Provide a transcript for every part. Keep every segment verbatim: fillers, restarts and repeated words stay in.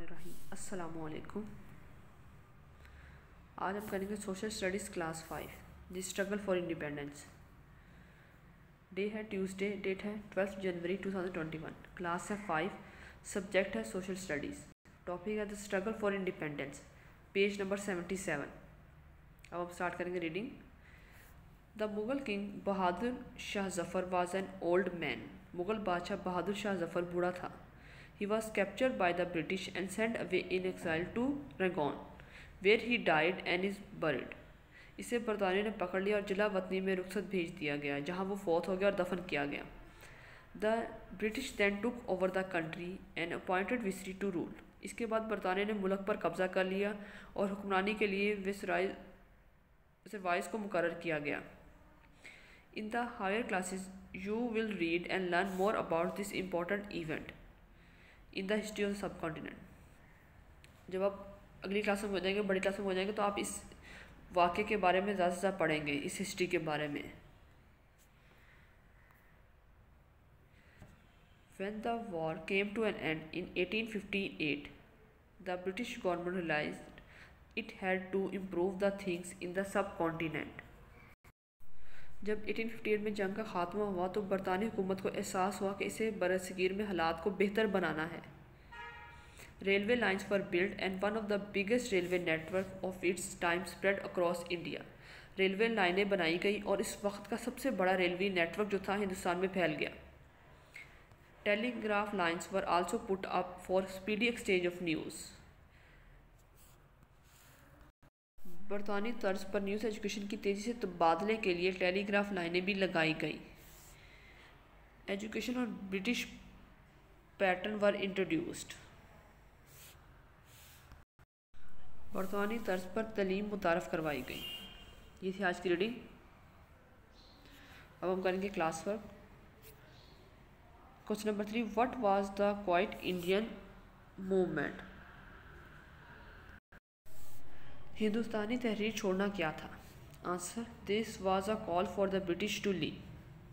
बिस्मिल्लाहिर्रहमानिर्रहीम। अस्सलामुअलैकुम। आज हम करेंगे social studies class five, the struggle for independence. Day है ट्यूसडे, डेट है ट्वेल्थ जनवरी two thousand twenty one. Class है फाइव, सब्जेक्ट है सोशल स्टडीज़। टॉपिक है the struggle for independence, page number seventy seven. अब हम स्टार्ट करेंगे reading. The Mughal king Bahadur Shah Zafar was an old man. Mughal बादशाह बहादुर शाह जफ़र बूढ़ा था। He was captured by the British and sent away in exile to Rangoon, where he died and is buried. इसे बरतानियों ने पकड़ लिया और जिला वतनी में रुखसत भेज दिया गया, जहाँ वो फौत हो गया और दफन किया गया। The British then took over the country and appointed Viceroy to rule. इसके बाद बरतानियों ने मुल्क पर कब्जा कर लिया और हुक्मरानी के लिए विसराइज को मुकर्रर किया गया। In the higher classes, you will read and learn more about this important event in the history of subcontinent. जब आप अगली क्लास में हो जाएंगे, बड़ी क्लास में हो जाएंगे, तो आप इस वाक़े के बारे में ज़्यादा से ज़्यादा पढ़ेंगे, इस हिस्ट्री के बारे में। When the war came to an end in eighteen fifty-eight, the British government realized it had to improve the things in the subcontinent. जब अठारह सौ अट्ठावन में जंग का खात्मा हुआ तो बरतानी हुकूमत को एहसास हुआ कि इसे बरसगीर में हालात को बेहतर बनाना है। Railway lines were build and one of the biggest railway network of its time spread across India. Railway लाइनें बनाई गई और इस वक्त का सबसे बड़ा रेलवे नेटवर्क जो था हिंदुस्तान में फैल गया। Telegraph lines were also put up for speedy exchange of news. बरतानी तर्ज पर न्यूज़ एजुकेशन की तेज़ी से तबादले के लिए टेलीग्राफ लाइनें भी लगाई गई। एजुकेशन और ब्रिटिश पैटर्न वर इंट्रोड्यूस्ड। बरतानी तर्ज पर तालीम मुतारफ़ करवाई गई। ये थी आज की रीडिंग। अब हम करेंगे class work. Question number three, what was the quit Indian movement? हिंदुस्तानी तहरीर छोड़ना क्या था? Answer, this was a call for the British to leave.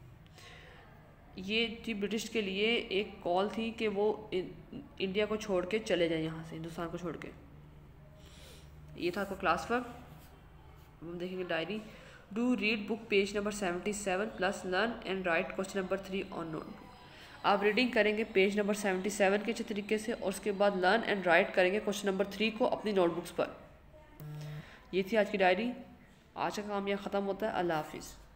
ये थी ब्रिटिश के लिए एक कॉल थी कि वो इंडिया को छोड़ के चले जाएं, यहाँ से हिंदुस्तान को छोड़ के। ये था आपका क्लास वर्क। हम देखेंगे diary. Do read book page number seventy seven plus learn and write question number three on notebook. आप रीडिंग करेंगे पेज नंबर सेवेंटी सेवन के अच्छे तरीके से और उसके बाद लर्न एंड राइट करेंगे क्वेश्चन नंबर थ्री को अपनी नोटबुक्स पर। ये थी आज की डायरी। आज का काम यहाँ ख़त्म होता है। अल्लाह हाफिज़।